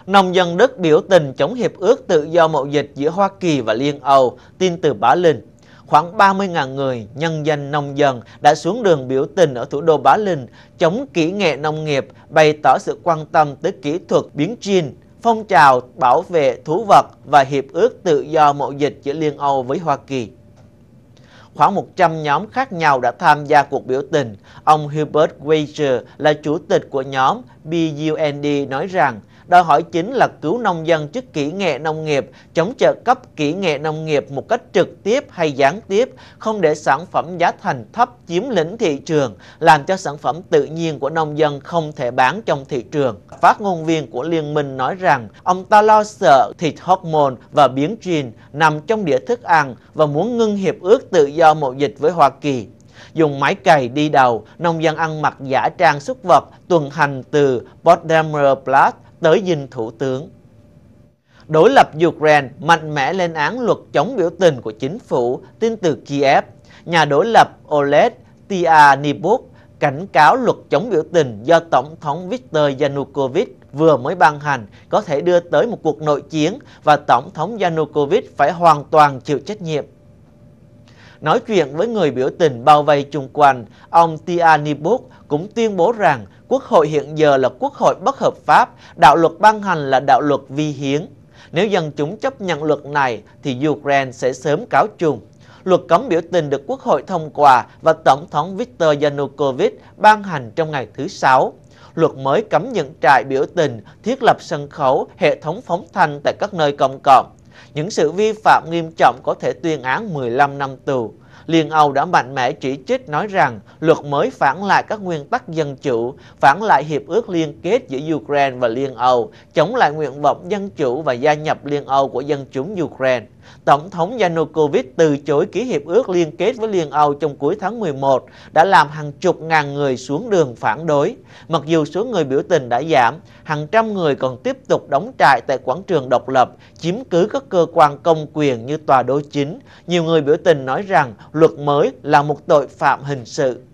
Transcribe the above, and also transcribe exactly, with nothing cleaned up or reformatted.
Nông dân Đức biểu tình chống hiệp ước tự do mậu dịch giữa Hoa Kỳ và Liên Âu, tin từ Bá Linh. Khoảng ba mươi nghìn người, nhân dân nông dân đã xuống đường biểu tình ở thủ đô Bá Linh chống kỹ nghệ nông nghiệp, bày tỏ sự quan tâm tới kỹ thuật biến gen, phong trào bảo vệ thú vật và hiệp ước tự do mậu dịch giữa Liên Âu với Hoa Kỳ. Khoảng một trăm nhóm khác nhau đã tham gia cuộc biểu tình. Ông Hubert Weiser là chủ tịch của nhóm bê u en đê nói rằng đòi hỏi chính là cứu nông dân trước kỹ nghệ nông nghiệp, chống trợ cấp kỹ nghệ nông nghiệp một cách trực tiếp hay gián tiếp, không để sản phẩm giá thành thấp chiếm lĩnh thị trường, làm cho sản phẩm tự nhiên của nông dân không thể bán trong thị trường. Phát ngôn viên của liên minh nói rằng ông ta lo sợ thịt hormone và biến gen nằm trong đĩa thức ăn và muốn ngưng hiệp ước tự do mậu dịch với Hoa Kỳ. Dùng máy cày đi đầu, nông dân ăn mặc giả trang súc vật tuần hành từ Potsdamer Platz tới dinh thủ tướng. Đối lập Ukraine mạnh mẽ lên án luật chống biểu tình của chính phủ, tin từ Kiev. Nhà đối lập Oleg Tyanibuk cảnh cáo luật chống biểu tình do Tổng thống Viktor Yanukovych vừa mới ban hành có thể đưa tới một cuộc nội chiến và Tổng thống Yanukovych phải hoàn toàn chịu trách nhiệm. Nói chuyện với người biểu tình bao vây chung quanh, ông Tyanibuk cũng tuyên bố rằng Quốc hội hiện giờ là quốc hội bất hợp pháp, đạo luật ban hành là đạo luật vi hiến. Nếu dân chúng chấp nhận luật này thì Ukraine sẽ sớm cáo chung. Luật cấm biểu tình được Quốc hội thông qua và Tổng thống Viktor Yanukovych ban hành trong ngày thứ Sáu. Luật mới cấm những trại biểu tình, thiết lập sân khấu, hệ thống phóng thanh tại các nơi công cộng. Những sự vi phạm nghiêm trọng có thể tuyên án mười lăm năm tù. Liên Âu đã mạnh mẽ chỉ trích nói rằng luật mới phản lại các nguyên tắc dân chủ, phản lại hiệp ước liên kết giữa Ukraine và Liên Âu, chống lại nguyện vọng dân chủ và gia nhập Liên Âu của dân chúng Ukraine. Tổng thống Yanukovych từ chối ký hiệp ước liên kết với Liên Âu trong cuối tháng mười một đã làm hàng chục ngàn người xuống đường phản đối. Mặc dù số người biểu tình đã giảm, hàng trăm người còn tiếp tục đóng trại tại quảng trường độc lập, chiếm cứ các cơ quan công quyền như tòa đô chính. Nhiều người biểu tình nói rằng luật mới là một tội phạm hình sự.